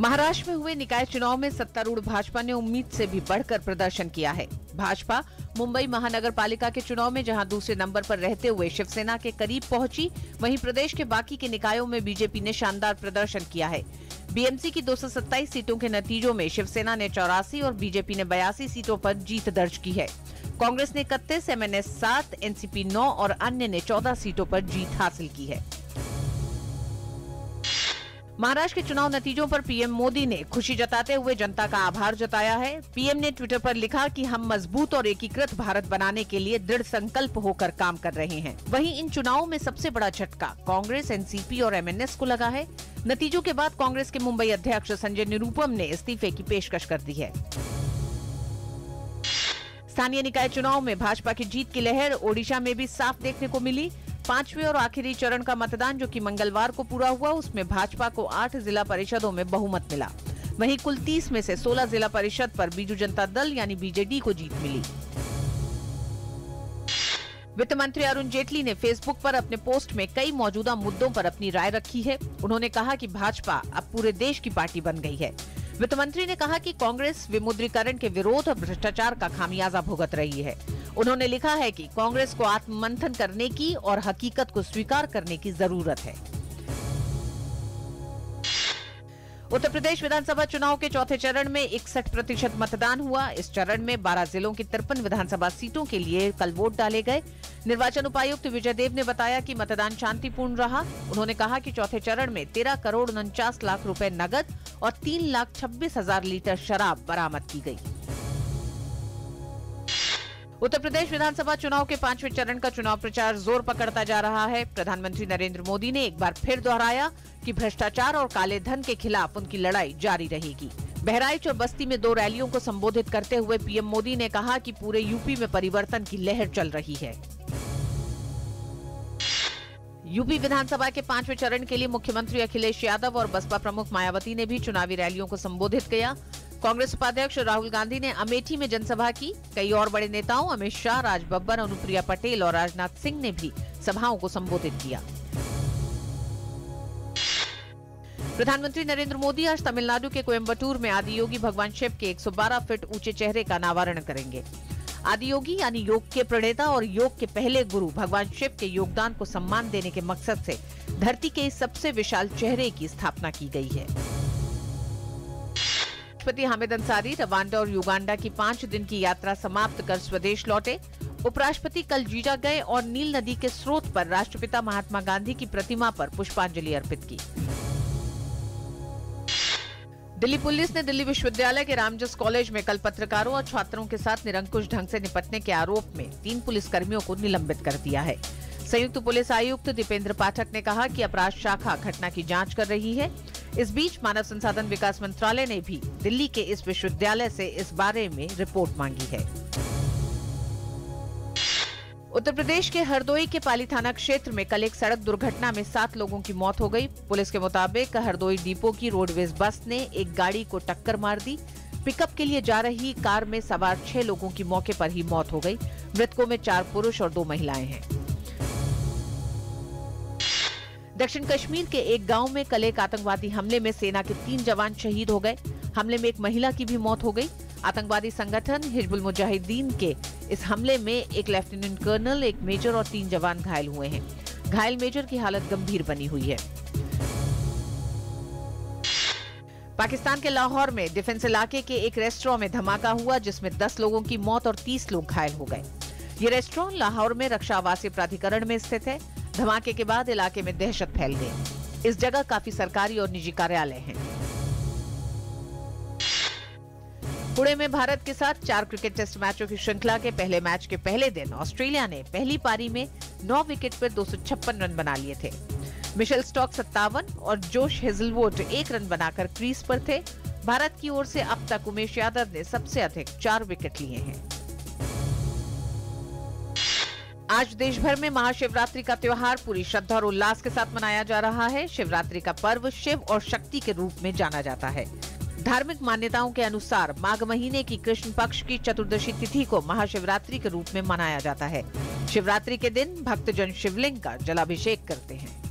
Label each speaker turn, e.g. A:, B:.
A: महाराष्ट्र में हुए निकाय चुनाव में सत्तारूढ़ भाजपा ने उम्मीद से भी बढ़कर प्रदर्शन किया है। भाजपा मुंबई महानगर पालिका के चुनाव में जहां दूसरे नंबर पर रहते हुए शिवसेना के करीब पहुंची, वहीं प्रदेश के बाकी के निकायों में बीजेपी ने शानदार प्रदर्शन किया है। बीएमसी की 227 सीटों के नतीजों में शिवसेना ने 84 और बीजेपी ने 82 सीटों पर जीत दर्ज की है। कांग्रेस ने 31, एमएनएस 7, एनसीपी 9 और अन्य ने 14 सीटों पर जीत हासिल की है। महाराष्ट्र के चुनाव नतीजों पर पीएम मोदी ने खुशी जताते हुए जनता का आभार जताया है। पीएम ने ट्विटर पर लिखा कि हम मजबूत और एकीकृत भारत बनाने के लिए दृढ़ संकल्प होकर काम कर रहे हैं। वहीं इन चुनावों में सबसे बड़ा झटका कांग्रेस, एनसीपी और एमएनएस को लगा है। नतीजों के बाद कांग्रेस के मुंबई अध्यक्ष संजय निरुपम ने इस्तीफे की पेशकश कर दी है। स्थानीय निकाय चुनाव में भाजपा की जीत की लहर ओडिशा में भी साफ देखने को मिली। 5वें और आखिरी चरण का मतदान जो कि मंगलवार को पूरा हुआ, उसमें भाजपा को 8 जिला परिषदों में बहुमत मिला। वहीं कुल 30 में से 16 जिला परिषद पर बीजू जनता दल यानी बीजेडी को जीत मिली। वित्त मंत्री अरुण जेटली ने फेसबुक पर अपने पोस्ट में कई मौजूदा मुद्दों पर अपनी राय रखी है। उन्होंने कहा कि भाजपा अब पूरे देश की पार्टी बन गई है। वित्त मंत्री ने कहा कि कांग्रेस विमुद्रीकरण के विरोध और भ्रष्टाचार का खामियाजा भुगत रही है। उन्होंने लिखा है कि कांग्रेस को आत्ममंथन करने की और हकीकत को स्वीकार करने की जरूरत है। उत्तर प्रदेश विधानसभा चुनाव के चौथे चरण में 61% मतदान हुआ। इस चरण में 12 जिलों की 53 विधानसभा सीटों के लिए कल वोट डाले गए। निर्वाचन उपायुक्त विजय देव ने बताया कि मतदान शांतिपूर्ण रहा। उन्होंने कहा कि चौथे चरण में 13 करोड़ 49 लाख रुपए नगद और 3,26,000 लीटर शराब बरामद की गई। उत्तर प्रदेश विधानसभा चुनाव के 5वें चरण का चुनाव प्रचार जोर पकड़ता जा रहा है। प्रधानमंत्री नरेंद्र मोदी ने एक बार फिर दोहराया कि भ्रष्टाचार और काले धन के खिलाफ उनकी लड़ाई जारी रहेगी। बहराइच और बस्ती में 2 रैलियों को संबोधित करते हुए पीएम मोदी ने कहा कि पूरे यूपी में परिवर्तन की लहर चल रही है। यूपी विधानसभा के 5वें चरण के लिए मुख्यमंत्री अखिलेश यादव और बसपा प्रमुख मायावती ने भी चुनावी रैलियों को संबोधित किया। कांग्रेस उपाध्यक्ष राहुल गांधी ने अमेठी में जनसभा की। कई और बड़े नेताओं अमित शाह, राज बब्बर, अनुप्रिया पटेल और राजनाथ सिंह ने भी सभाओं को संबोधित किया। प्रधानमंत्री नरेंद्र मोदी आज तमिलनाडु के कोयम्बटूर में आदियोगी भगवान शिव के 112 फीट ऊंचे चेहरे का अनावरण करेंगे। आदियोगी यानी योग के प्रणेता और योग के पहले गुरु भगवान शिव के योगदान को सम्मान देने के मकसद से धरती के इस सबसे विशाल चेहरे की स्थापना की गई है। राष्ट्रपति हामिद अंसारी रवांडा और युगांडा की 5 दिन की यात्रा समाप्त कर स्वदेश लौटे। उपराष्ट्रपति कल जीजा गए और नील नदी के स्रोत पर राष्ट्रपिता महात्मा गांधी की प्रतिमा पर पुष्पांजलि अर्पित की। दिल्ली पुलिस ने दिल्ली विश्वविद्यालय के रामजस कॉलेज में कल पत्रकारों और छात्रों के साथ निरंकुश ढंग से निपटने के आरोप में 3 पुलिसकर्मियों को निलंबित कर दिया है। संयुक्त पुलिस आयुक्त दीपेंद्र पाठक ने कहा कि अपराध शाखा घटना की जांच कर रही है। इस बीच मानव संसाधन विकास मंत्रालय ने भी दिल्ली के इस विश्वविद्यालय से इस बारे में रिपोर्ट मांगी है। उत्तर प्रदेश के हरदोई के पाली थाना क्षेत्र में कल एक सड़क दुर्घटना में 7 लोगों की मौत हो गई। पुलिस के मुताबिक हरदोई डिपो की रोडवेज बस ने एक गाड़ी को टक्कर मार दी। पिकअप के लिए जा रही कार में सवार 6 लोगों की मौके पर ही मौत हो गई। मृतकों में 4 पुरुष और 2 महिलाएं हैं। दक्षिण कश्मीर के एक गांव में कल एक आतंकवादी हमले में सेना के 3 जवान शहीद हो गए। हमले में एक महिला की भी मौत हो गई। आतंकवादी संगठन हिजबुल मुजाहिदीन के इस हमले में एक लेफ्टिनेंट कर्नल, एक मेजर और 3 जवान घायल हुए हैं। घायल मेजर की हालत गंभीर बनी हुई है। पाकिस्तान के लाहौर में डिफेंस इलाके के एक रेस्टोरेंट में धमाका हुआ, जिसमें 10 लोगों की मौत और 30 लोग घायल हो गए। ये रेस्टोरेंट लाहौर में रक्षा आवासीय प्राधिकरण में स्थित है। धमाके के बाद इलाके में दहशत फैल गई। इस जगह काफी सरकारी और निजी कार्यालय हैं। पुणे में भारत के साथ 4 क्रिकेट टेस्ट मैचों की श्रृंखला के पहले मैच के पहले दिन ऑस्ट्रेलिया ने पहली पारी में 9 विकेट पर 256 रन बना लिए थे। मिशेल स्टॉक 57 और जोश हेजलवुड 1 रन बनाकर क्रीज पर थे। भारत की ओर से अब तक उमेश यादव ने सबसे अधिक 4 विकेट लिए हैं। आज देश भर में महाशिवरात्रि का त्योहार पूरी श्रद्धा और उल्लास के साथ मनाया जा रहा है। शिवरात्रि का पर्व शिव और शक्ति के रूप में जाना जाता है। धार्मिक मान्यताओं के अनुसार माघ महीने की कृष्ण पक्ष की चतुर्दशी तिथि को महाशिवरात्रि के रूप में मनाया जाता है। शिवरात्रि के दिन भक्तजन शिवलिंग का जलाभिषेक करते हैं।